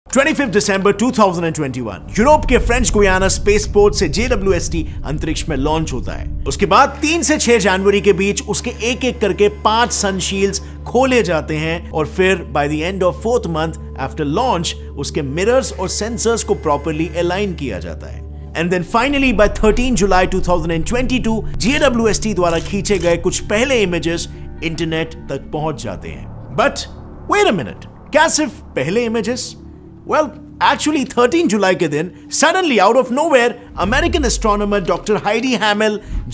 25 दिसंबर 2021 यूरोप के French Guiana space port से JWST अंतरिक्ष में लॉन्च होता है। उसके बाद 3 से 6 जनवरी के बीच उसके एक एक करके 5 सन शील्ड्स खोले जाते हैं और फिर by the end of 4th month after launch उसके मिरर्स और सेंसर्स को प्रॉपर्ली अलाइन किया जाता है। And then finally by 13 July 2022 JWST द्वारा खींचे गए कुछ पहले इमेजेस इंटरनेट तक पहुंच जाते हैं। बट वेट अ मिनट, क्या सिर्फ पहले इमेजेस? Well, actually 13 जुलाई के दिन suddenly out of nowhere American astronomer Dr. Heidi Hammel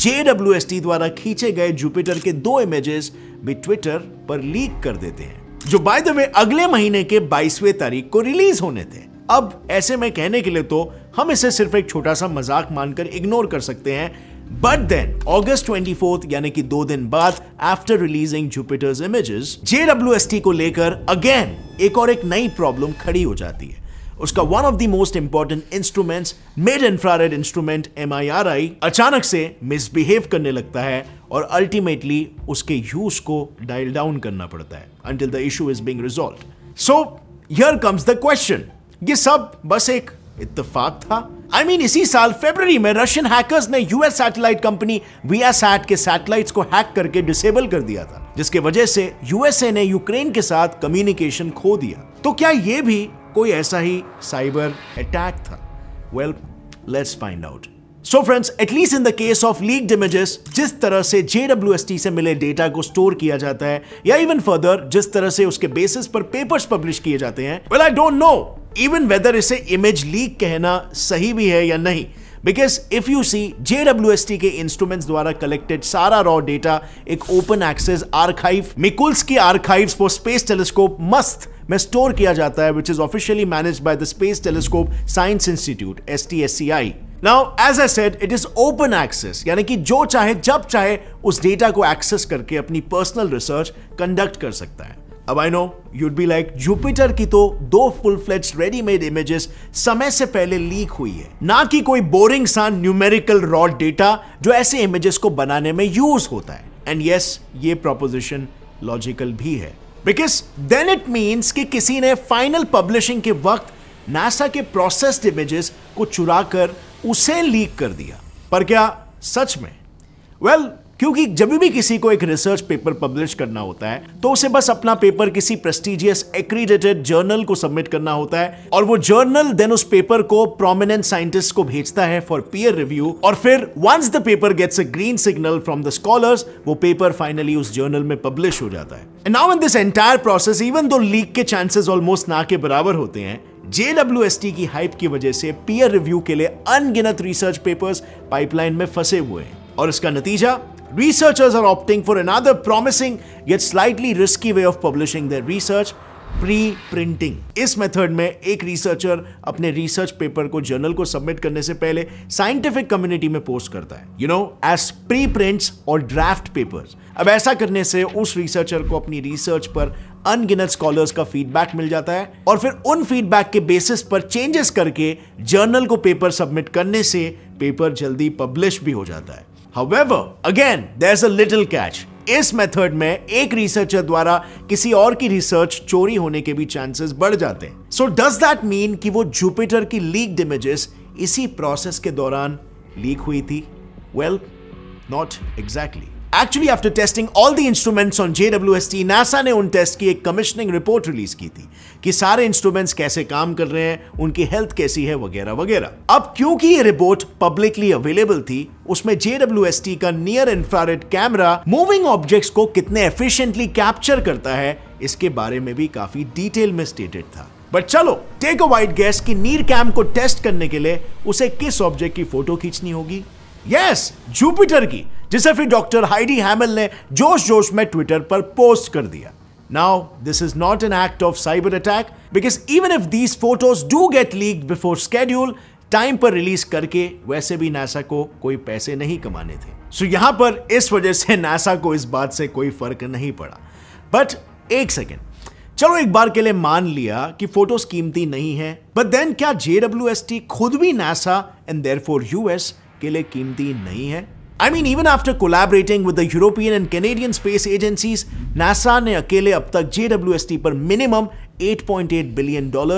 JWST द्वारा खींचे गए जुपिटर के 2 इमेजेस भी ट्विटर पर लीक कर देते हैं, जो बाय द वे अगले महीने के 22वें तारीख को रिलीज होने थे। अब ऐसे में कहने के लिए तो हम इसे सिर्फ एक छोटा सा मजाक मानकर इग्नोर कर सकते हैं, बट देन August 24 यानी कि 2 दिन बाद after releasing Jupiter's images JWST को लेकर अगेन एक नई प्रॉब्लम खड़ी हो जाती है। उसका one of the most important instruments mid infrared instrument MIRI अचानक से मिसबिहेव करने लगता है और अल्टीमेटली उसके यूज को डायल डाउन करना पड़ता है until the issue is being resolved. So here comes the question, ये सब बस एक इत्तेफाक था? इसी साल फरवरी में रशियन हैकर्स ने यूएस सैटेलाइट कंपनी वियासैट के सैटेलाइट्स को हैक करके डिसेबल कर दिया था, जिसके वजह से यूएसए ने यूक्रेन के साथ कम्युनिकेशन खो दिया। तो क्या यह भी कोई ऐसा ही साइबर अटैक था? Well, let's find out. So friends, at least in the case of leaked images, जिस तरह से JWST से मिले डेटा को स्टोर किया जाता है या इवन फर्दर जिस तरह से उसके बेसिस पर पेपर्स पब्लिश किए जाते हैं, well I don't know even whether इसे इमेज लीक कहना सही भी है या नहीं, because if you see JWST के इंस्ट्रूमेंट्स द्वारा कलेक्टेड सारा रॉ डेटा एक open access archive Mikulski archives for space telescope MAST में स्टोर किया जाता है, which is officially managed by the Space Telescope Science Institute STSCI. Now, as I said, it is open access, यानी कि जो चाहे जब चाहे उस डेटा को एक्सेस करके अपनी पर्सनल रिसर्च कंडक्ट कर सकता है। अब I know you'd be like, Jupiter की तो 2 फुल फ्लेज्ड रेडीमेड इमेजेस समय से पहले लीक हुई है, ना कि कोई बोरिंग सा न्यूमेरिकल रॉ डेटा जो ऐसे इमेजेस को बनाने में यूज होता है। एंड यस, ये प्रोपोजिशन लॉजिकल भी है, बिकॉज देन इट मीन्स कि किसी ने फाइनल पब्लिशिंग के वक्त नासा के प्रोसेस्ड इमेजेस को चुराकर उसे लीक कर दिया। पर क्या सच में? वेल, क्योंकि जब भी किसी को एक रिसर्च पेपर पब्लिश करना होता है तो उसे बस अपना पेपर किसी प्रेस्टिजियस एक्रीडेटेड जर्नल को सबमिट करना होता है और वो जर्नल देन उस पेपर को प्रोमिनेंट साइंटिस्ट को भेजता है फॉर पीयर रिव्यू, और फिर once the paper gets a green signal from the scholars, वो पेपर फाइनली उस जर्नल में पब्लिश हो जाता है। And now in this entire process, even दो लीक के चांसेस ऑलमोस्ट ना के बराबर होते हैं, JWST की हाइप की वजह से पीयर रिव्यू के लिए अनगिनत रिसर्च पेपर्स पाइपलाइन में फंसे हुए हैं, और इसका नतीजा, researchers are opting for another promising yet slightly risky way of publishing their research, preprinting. इस मेथड में एक रिसर्चर अपने रिसर्च पेपर को जर्नल को सबमिट करने से पहले साइंटिफिक कम्युनिटी में पोस्ट करता है, एज प्री प्रिंट्स और ड्राफ्ट पेपर्स। अब ऐसा करने से उस रिसर्चर को अपनी रिसर्च पर अनगिनत स्कॉलर्स का फीडबैक मिल जाता है, और फिर उन फीडबैक के बेसिस पर चेंजेस करके जर्नल को पेपर सबमिट करने से पेपर जल्दी पब्लिश भी हो जाता है। However, again, there's a little catch. इस मेथड में एक रिसर्चर द्वारा किसी और की रिसर्च चोरी होने के भी चांसेस बढ़ जाते हैं। So does that mean कि वो जुपिटर की लीक्ड इमेजेस इसी प्रोसेस के दौरान लीक हुई थी? Well, not exactly. Actually, after testing all the instruments on JWST, NASA ने उन टेस्ट की एक कमिश्निंग रिपोर्ट रिलीज की थी कि सारे इंस्ट्रूमेंट्स कैसे काम कर रहे हैं, उनकी हेल्थ कैसी है, वगैरह वगैरह। अब क्योंकि ये रिपोर्ट पब्लिकली अवेलेबल थी, उसमें JWST का near infrared camera moving objects को कितने एफिशिएंटली कैप्चर करता है, इसके बारे में भी काफी डिटेल में स्टेटेड था। बट चलो, टेक अ वाइड गेस कि नीर कैम को टेस्ट करने के लिए उसे किस ऑब्जेक्ट की फोटो खींचनी होगी? यस, जुपिटर की, जिसे फिर डॉक्टर हाइडी हैमल ने जोश जोश में ट्विटर पर पोस्ट कर दिया। Now this is not an act of cyber attack, because even if these photos do get leaked before schedule, time पर रिलीज करके वैसे भी नासा को कोई पैसे नहीं कमाने थे। सो यहां पर इस वजह से नासा को इस बात से कोई फर्क नहीं पड़ा। बट एक सेकेंड, चलो एक बार के लिए मान लिया कि फोटोज कीमती नहीं है, बट देन क्या JWST खुद भी नासा एंड देयरफॉर यूएस के लिए कीमती नहीं है? Even after collaborating with the European and Canadian space agencies, NASA ने अकेले अब तक JWST पर मिनिमम $8.8 बिलियन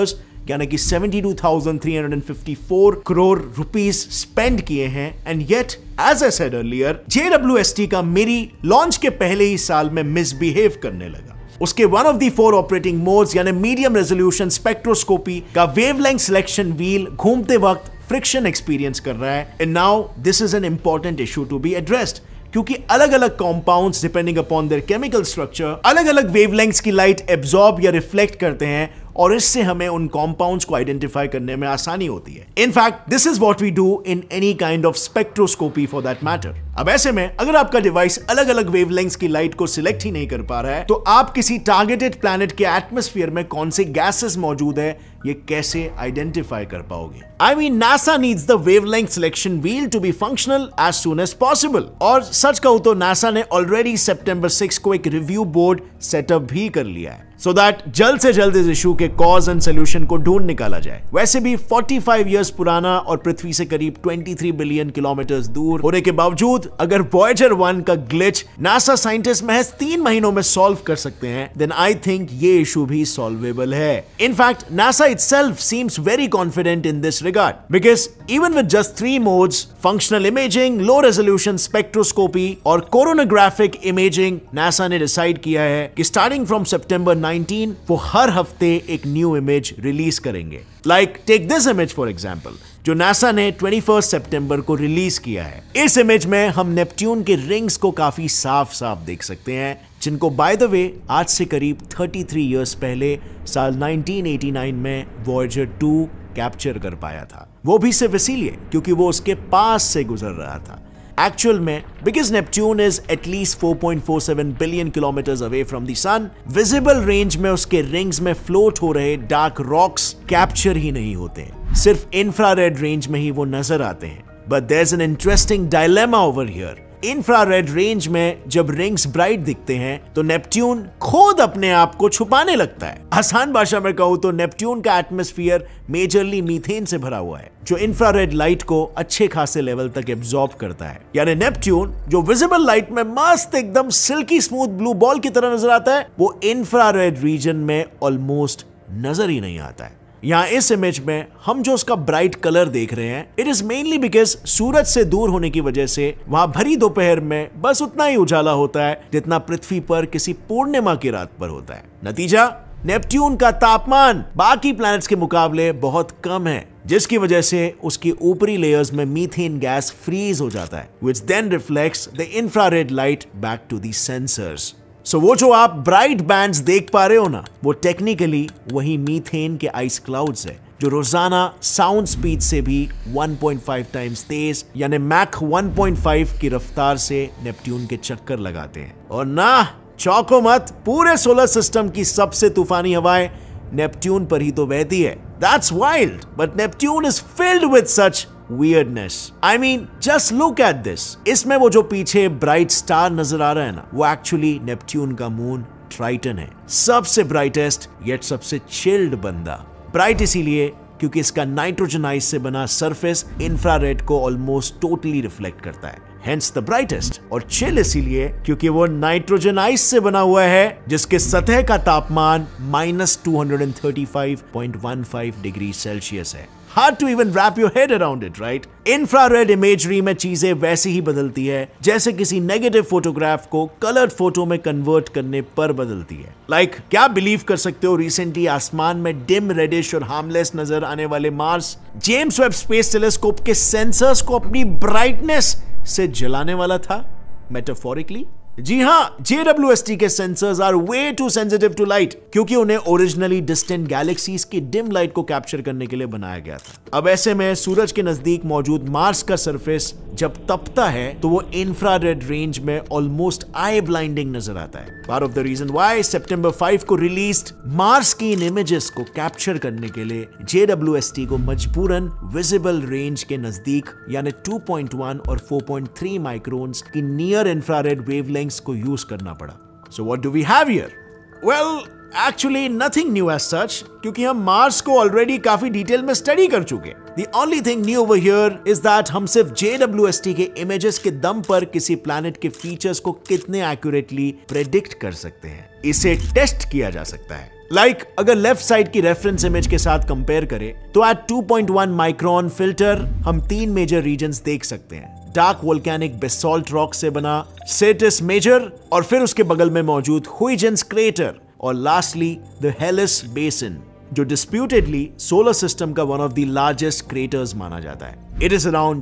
यानी कि 72,354 करोड़ रुपीस स्पेंड किए हैं। And yet as I said earlier, JWST का मेरी लॉन्च के पहले ही साल में मिसबिहेव करने लगा। उसके one of the 4 operating modes यानी मीडियम रेजोल्यूशन स्पेक्ट्रोस्कोपी का वेवलेंथ सिलेक्शन व्हील घूमते वक्त फ्रिक्शन एक्सपीरियंस कर रहा है। And now this is an important issue to be addressed, क्योंकि अलग अलग compounds depending upon their chemical structure अलग अलग वेवलेंथ्स की लाइट एब्जॉर्ब या रिफ्लेक्ट करते हैं, और इससे हमें उन कंपाउंड्स को आइडेंटिफाई करने में आसानी होती है। In fact this is what we do in any kind of spectroscopy for that matter. अब ऐसे में अगर आपका डिवाइस अलग अलग वेवलेंथ्स की लाइट को सिलेक्ट ही नहीं कर पा रहा है, तो आप किसी टारगेटेड प्लैनेट के एटमॉस्फेयर में कौन से गैसेस मौजूद है ये कैसे आइडेंटिफाई कर पाओगे? I mean, NASA needs the wavelength selection wheel to be functional as soon as possible. और सच कहूं तो NASA ने ऑलरेडी September 6 को एक रिव्यू बोर्ड सेटअप भी कर लिया है, so that जल्द से जल्द इस इशू के कॉज एंड सोल्यूशन को ढूंढ निकाला जाए। वैसे भी 45 इयर्स पुराना और पृथ्वी से करीब 23 बिलियन किलोमीटर दूर होने के बावजूद अगर Voyager 1 का ग्लिच NASA साइंटिस्ट महज 3 महीनों में सॉल्व कर सकते हैं, then I think ये इशू भी सॉल्वेबल है। In fact NASA itself seems very confident in this regard, because even with just 3 modes, functional imaging, low resolution spectroscopy और coronagraphic imaging, NASA ने डिसाइड किया है कि starting from September 19 वो हर हफ्ते एक न्यू इमेज रिलीज करेंगे। Like take this image for example, जो NASA ने 21 सितंबर को रिलीज किया है। इस इमेज में हम नेपट्यून के रिंग्स को काफी साफ साफ देख सकते हैं, जिनको बाय द वे आज से करीब 33 इयर्स पहले साल 1989 में Voyager 2 कैप्चर कर पाया था। वो भी सिर्फ इसीलिए क्योंकि वो उसके पास से गुजर रहा था। एक्चुअल में because Neptune is at least 4.47 billion kilometres away from the sun, visible range में उसके रिंग्स में फ्लोट हो रहे डार्क रॉक्स कैप्चर ही नहीं होते हैं, सिर्फ इंफ्रारेड रेंज में ही वो नजर आते हैं। But there is an interesting dilemma over here. Infrared range में जब रिंग्स ब्राइट दिखते हैं तो नेपट्यून खुद अपने आप को छुपाने लगता है। आसान भाषा में कहूं तो नेपट्यून का एटमॉस्फेयर मेजरली मीथेन से भरा हुआ है, जो इंफ्रारेड लाइट को अच्छे खासे लेवल तक एब्जॉर्ब करता है। यानी नेपट्यून जो विजिबल लाइट में मस्त एकदम सिल्की स्मूथ ब्लू बॉल की तरह नजर आता है, वो इंफ्रारेड रीजन में ऑलमोस्ट नजर ही नहीं आता है। यहाँ इस इमेज में हम जो उसका ब्राइट कलर देख रहे हैं, इट इज मेनली बिकॉज सूरज से दूर होने की वजह से वहां भरी दोपहर में बस उतना ही उजाला होता है जितना पृथ्वी पर किसी पूर्णिमा की रात पर होता है। नतीजा, नेपट्यून का तापमान बाकी प्लैनेट्स के मुकाबले बहुत कम है, जिसकी वजह से उसकी ऊपरी लेयर्स में मीथेन गैस फ्रीज हो जाता है, which then reflects the infrared light back to the sensors. So वो जो आप ब्राइट बैंड्स देख पा रहे हो ना, वो टेक्निकली वही मीथेन के आइस क्लाउड्स है, जो रोजाना साउंड स्पीड से भी 1.5 टाइम्स तेज यानी मैक 1.5 की रफ्तार से नेपट्यून के चक्कर लगाते हैं। और ना चौंको मत, पूरे सोलर सिस्टम की सबसे तूफानी हवाएं नेपट्यून पर ही तो बहती है। That's wild, but Neptune is filled with such weirdness. I mean, just look at this. इसमें वो जो पीछे ब्राइट स्टार नजर आ रहा है ना, वो एक्चुअली नेपट्यून का मून ट्राइटन है, सबसे ब्राइटेस्ट येट सबसे चिल्ड बंदा। ब्राइट इसीलिए क्योंकि इसका नाइट्रोजन आइस से बना सरफेस इंफ्रारेड को ऑलमोस्ट टोटली रिफ्लेक्ट करता है, हेंस द ब्राइटेस्ट। और चिल इसीलिए क्योंकि वो नाइट्रोजन आइस से बना हुआ है, जिसके सतह का तापमान -235.15 डिग्री सेल्सियस है। Hard to even wrap your head around it, right? Infrared imagery में चीजें वैसे ही बदलती है जैसे किसी नेगेटिव फोटोग्राफ को कलर्ड फोटो में कन्वर्ट करने पर बदलती है। क्या बिलीव कर सकते हो, रिसेंटली आसमान में डिम रेडिश और हार्मलेस नजर आने वाले Mars James Webb space telescope के सेंसर्स को अपनी ब्राइटनेस से जलाने वाला था, मेटाफोरिकली। जी हाँ, JWST के sensors are way too sensitive to light, क्योंकि उन्हें ओरिजिनली डिस्टेंट गैलेक्सीज की डिम लाइट को कैप्चर करने के लिए बनाया गया था। अब ऐसे में सूरज के नजदीक मौजूद मार्स का सरफेस जब तपता है तो वो इंफ्रारेड रेंज में ऑलमोस्ट आई ब्लाइंडिंग नजर आता है। Part of the reason why September 5 को रिलीज्ड मार्स की इन इमेजेस को कैप्चर करने के लिए JWST को मजबूरन विजिबल रेंज के नजदीक यानी 2.1 और 4.3 माइक्रोन्स की नियर इंफ्रारेड वेवलेंथ को यूज करना पड़ा। So what do we have here? Well, actually nothing new as such, क्योंकि हम मार्स को ऑलरेडी काफी डिटेल में स्टडी कर चुके। The only thing new over here is that हम सिर्फ JWST के इमेजेस के दम पर किसी प्लैनेट के फीचर्स को कितने एक्यूरेटली प्रेडिक्ट कर सकते हैं, इसे टेस्ट किया जा सकता है। अगर लेफ्ट साइड की रेफरेंस इमेज के साथ कंपेयर करें तो एट 2.1 माइक्रोन फिल्टर हम 3 मेजर रीजन्स देख सकते हैं। डार्क वोल्केनिक बेसॉल्ट रॉक से बना सेटिस मेजर, और फिर उसके बगल में मौजूद हुइजेंस क्रेटर, और लास्टली द हेलिस बेसिन, जो डिस्प्यूटेडली सोलर सिस्टम का one of the largest craters माना जाता है। It is around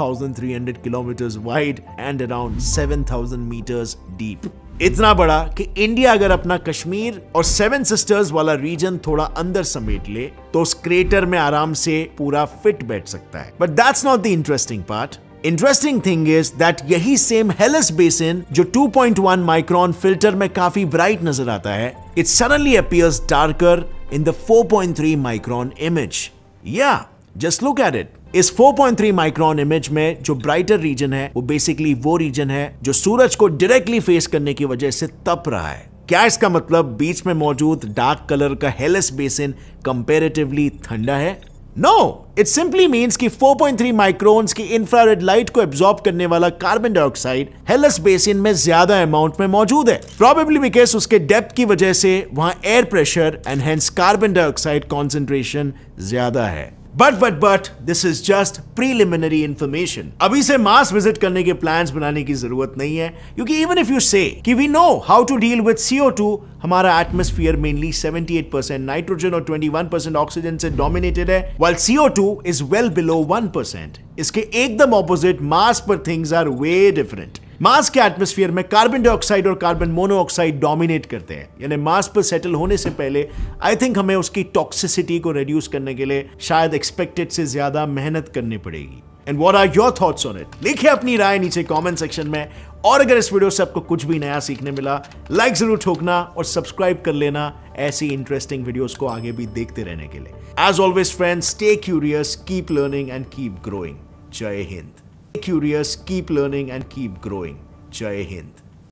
2300 kilometres wide and around 7000 metres deep. इतना बड़ा कि इंडिया अगर अपना कश्मीर और 7 सिस्टर्स वाला रीजन थोड़ा अंदर समेट ले तो उस क्रेटर में आराम से पूरा फिट बैठ सकता है। But that's not the interesting part. Interesting thing is that यही सेम हेलिस बेसिन जो 2.1 माइक्रोन फिल्टर में काफी ब्राइट नजर आता है, it suddenly appears darker in the 4.3 micron image. या जस्ट लुक एट इट। इस 4.3 माइक्रोन इमेज में जो ब्राइटर रीजन है वो बेसिकली वो रीजन है जो सूरज को डायरेक्टली फेस करने की वजह से तप रहा है। क्या इसका मतलब बीच में मौजूद डार्क कलर का हेलिस बेसिन कंपैरेटिवली ठंडा है? नो, इट सिंपली मीन्स कि 4.3 माइक्रोन्स की इंफ्रारेड लाइट को एब्जॉर्ब करने वाला कार्बन डाइऑक्साइड हेलिस बेसिन में ज्यादा अमाउंट में मौजूद है, प्रोबेबली बिकॉज़ उसके डेप्थ की वजह से वहां air pressure and hence carbon dioxide concentration ज्यादा है। But this is just preliminary information. अभी से मार्स विजिट करने के प्लान्स बनाने की जरूरत नहीं है, क्योंकि इवन इफ यू से कि we know how to deal with CO2, हमारा एटमॉस्फेयर मेनली 78% नाइट्रोजन और 21% ऑक्सीजन से डोमिनेटेड है, while CO2 is well below 1%। इसके एकदम ऑपोजिट मार्स पर things are way different. Mars के एटमॉस्फेयर में कार्बन डाइऑक्साइड और कार्बन मोनोऑक्साइड डोमिनेट करते हैं, यानी मार्स पर सेटल होने से पहले आई थिंक हमें उसकी टॉक्सिसिटी को रिड्यूस करने के लिए शायद एक्सपेक्टेड से ज्यादा मेहनत करनी पड़ेगी। And what are your thoughts on it? लिखिए अपनी राय नीचे कमेंट सेक्शन में। और अगर इस वीडियो से आपको कुछ भी नया सीखने मिला, लाइक जरूर ठोकना और सब्सक्राइब कर लेना ऐसी इंटरेस्टिंग वीडियोस को आगे भी देखते रहने के लिए। As always friends, stay curious, keep learning and keep growing. जय हिंद। Curious, keep learning and keep growing. Jai Hind.